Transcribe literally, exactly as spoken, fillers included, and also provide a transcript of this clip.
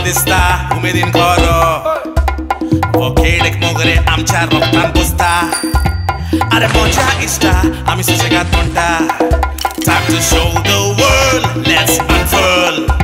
दिसता उमेदीन खरो वो खेळेक मोगरे आमच्या रोगतान बसता अरे मजा इष्टा आमी सुशेगाद म्हणटा Time to show the world, let's unfurl